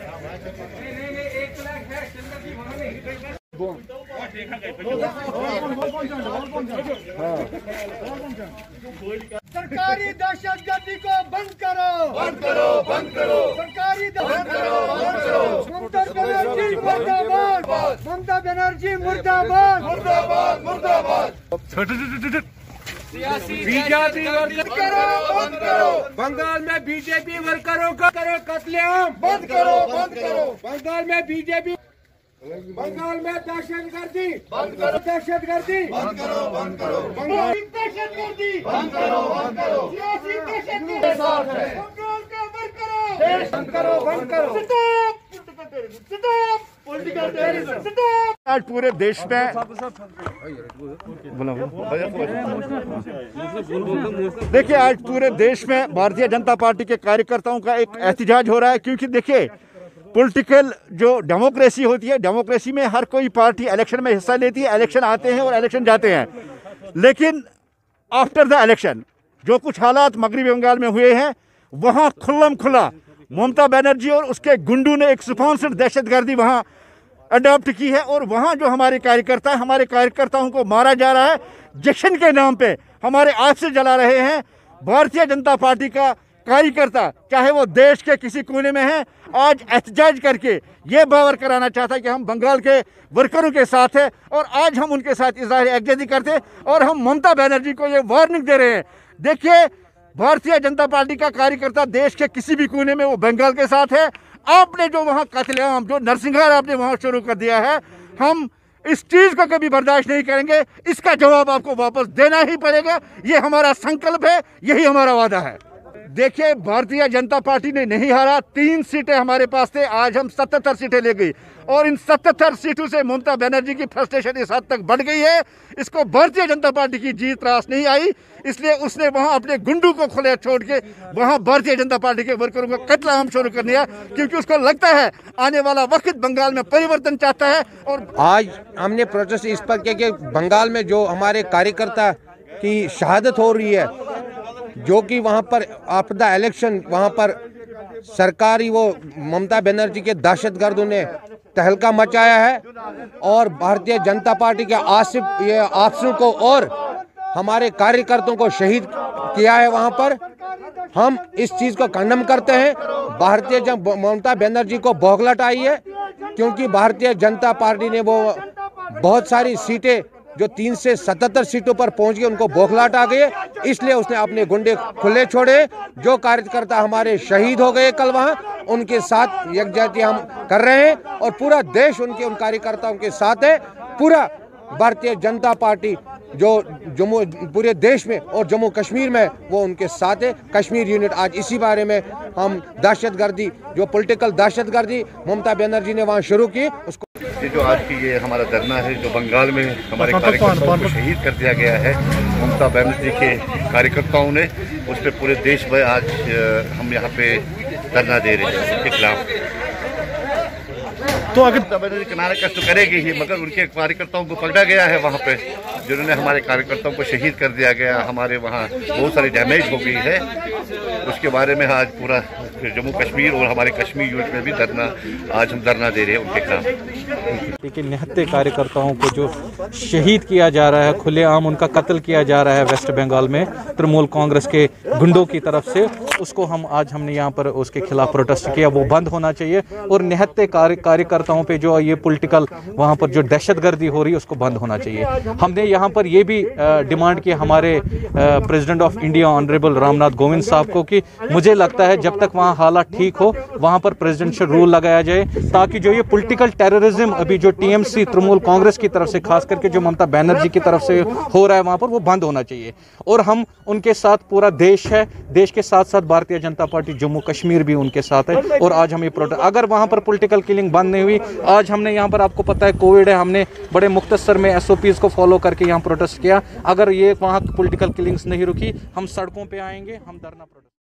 सरकारी दहशतगर्दी को बंद करो, बंद करो, बंद करो। सरकारी बंद करो, बंद करो। ममता बनर्जी मुर्दाबाद, ममता बनर्जी मुर्दाबाद, मुर्दाबाद, मुर्दाबाद। बीजेपी वर्कर करो, बंद करो। बंगाल में बीजेपी वर्करों का करो कत्लेआम, बंद करो, बंद करो। बंगाल में बीजेपी, बंगाल में दहशतगर्दी, बंद करो, दहशतगर्दी, बंद करो, बंद करो। बंगाली दहशतगर्दी, बंद करो, बंद करो। सियासी दहशतगर्दी, के साथ है। बंगाल का बंद करो, देश बंद करो, बंद करो। Stop political terrorism, stop. आज पूरे देश में देखिए, आज पूरे देश में भारतीय जनता पार्टी के कार्यकर्ताओं का एक एहतजाज हो रहा है, क्योंकि देखिए पॉलिटिकल जो डेमोक्रेसी होती है, डेमोक्रेसी में हर कोई पार्टी इलेक्शन में हिस्सा लेती है, इलेक्शन आते हैं और इलेक्शन जाते हैं, लेकिन आफ्टर द इलेक्शन जो कुछ हालात मगरबी बंगाल में हुए हैं, वहाँ खुल्लम खुला ममता बनर्जी और उसके गुंडों ने एक स्पॉन्सर्ड दहशतगर्दी वहाँ अडॉप्ट की है, और वहाँ जो हमारे कार्यकर्ताओं को मारा जा रहा है, जश्न के नाम पे हमारे आज से जला रहे हैं। भारतीय जनता पार्टी का कार्यकर्ता चाहे वो देश के किसी कोने में है, आज एहतजाज करके ये बावर कराना चाहता है कि हम बंगाल के वर्करों के साथ हैं, और आज हम उनके साथ इजहार यकजहती करते हैं, और हम ममता बनर्जी को ये वार्निंग दे रहे हैं। देखिए, भारतीय जनता पार्टी का कार्यकर्ता देश के किसी भी कोने में वो बंगाल के साथ है। आपने जो वहाँ कत्लेआम, जो नरसंहार आपने वहाँ शुरू कर दिया है, हम इस चीज़ को कभी बर्दाश्त नहीं करेंगे। इसका जवाब आपको वापस देना ही पड़ेगा। ये हमारा संकल्प है, यही हमारा वादा है। देखिए, भारतीय जनता पार्टी ने नहीं हारा, 3 सीटें हमारे पास थे, आज हम 77 सीटें ले गई, और इन 77 सीटों से ममता बनर्जी की फ्रस्ट्रेशन इस हद तक बढ़ गई है, इसको भारतीय जनता पार्टी की जीत रास नहीं आई, इसलिए उसने वहां अपने गुंडों को खुले छोड़ के वहां भारतीय जनता पार्टी के वर्करों को कत्लेआम शुरू कर दिया, क्योंकि उसको लगता है आने वाला वक्त बंगाल में परिवर्तन चाहता है। और आज हमने प्रोटेस्ट इस पर किया कि बंगाल में जो हमारे कार्यकर्ता की शहादत हो रही है, जो कि वहाँ पर आफ्टर द इलेक्शन वहाँ पर सरकारी वो ममता बनर्जी के दहशतगर्दों ने तहलका मचाया है, और भारतीय जनता पार्टी के अफसरों को और हमारे कार्यकर्ताओं को शहीद किया है वहाँ पर। हम इस चीज़ को कंडम करते हैं। भारतीय ममता बनर्जी को बौखलाहट आई है, क्योंकि भारतीय जनता पार्टी ने वो बहुत सारी सीटें जो 3 से 77 सीटों पर पहुंच गए, उनको बौखलाहट आ गई है, इसलिए उसने अपने गुंडे खुले छोड़े। जो कार्यकर्ता हमारे शहीद हो गए कल वहां, उनके साथ यकजहती हम कर रहे हैं, और पूरा देश उन कार्यकर्ताओं के साथ है। पूरा भारतीय जनता पार्टी जो पूरे देश में और जम्मू कश्मीर में वो उनके साथ है। कश्मीर यूनिट आज इसी बारे में हम दहशतगर्दी, जो पॉलिटिकल दहशतगर्दी ममता बनर्जी ने वहाँ शुरू की, उसको ये जो आज की ये हमारा धरना है, जो बंगाल में हमारे कार्यकर्ताओं को शहीद कर दिया गया है ममता बनर्जी के कार्यकर्ताओं ने, उस पर पूरे देश में आज हम यहाँ पे धरना दे रहे हैं उसके खिलाफ। तो अगर ममता बनर्जी किनारे कष्ट तो करेगी ही, मगर उनके कार्यकर्ताओं को पकड़ा गया है वहाँ पे, जिन्होंने हमारे कार्यकर्ताओं को शहीद कर दिया गया। हमारे वहाँ बहुत सारी डैमेज हो गई है, उसके बारे में आज पूरा जम्मू कश्मीर और हमारे कश्मीर यूनिट में भी आज हम धरना दे रहे हैं उनके खिलाफ। लेकिन निहत्ते कार्यकर्ताओं को जो शहीद किया जा रहा है, खुलेआम उनका कत्ल किया जा रहा है वेस्ट बंगाल में तृणमूल कांग्रेस के गुंडों की तरफ से, उसको हमने यहाँ पर उसके खिलाफ प्रोटेस्ट किया। वो बंद होना चाहिए, और निहत्ते कार्यकर्ताओं पे जो ये पॉलिटिकल वहाँ पर जो दहशतगर्दी हो रही है, उसको बंद होना चाहिए। हमने यहाँ पर ये भी डिमांड की हमारे president of India honourable Ramnath Kovind sahab को कि मुझे लगता है जब तक वहाँ हालात ठीक हो, वहाँ पर प्रेसिडेंशियल रूल लगाया जाए, ताकि जो ये पॉलिटिकल टेररिज्म अभी जो टीएमसी तृणमूल कांग्रेस की तरफ से, खास करके जो ममता बनर्जी की तरफ से हो रहा है वहाँ पर, वो बंद होना चाहिए। और हम उनके साथ, पूरा देश है, देश के साथ साथ भारतीय जनता पार्टी जम्मू कश्मीर भी उनके साथ है। और आज हम ये प्रोटेस्ट, अगर वहाँ पर पॉलिटिकल किलिंग बंद नहीं हुई, आज हमने यहाँ पर, आपको पता है कोविड है, हमने बड़े मुख्तसर में SOPs को फॉलो करके यहाँ प्रोटेस्ट किया। अगर ये वहाँ पॉलिटिकल किलिंग्स नहीं रुकी, हम सड़कों पे आएंगे, हम धरना